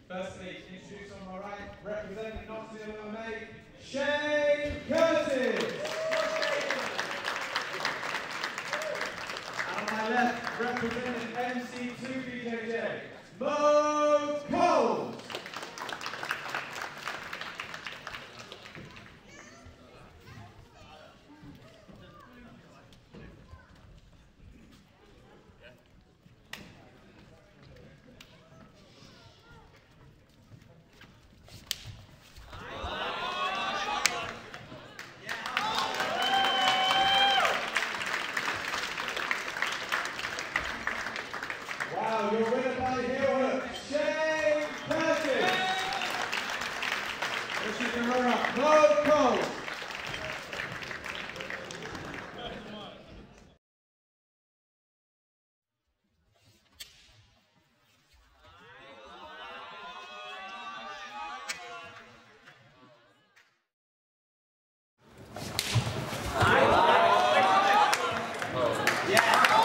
Firstly, introduce on my right, representing Nottingham MMA, Shane Curtis. And on my left, representing MC2 BJJ, Mo Coles. Wow, your winner by heel hook, Shane Curtis. This is the runner-up, Mo Coles. Yeah.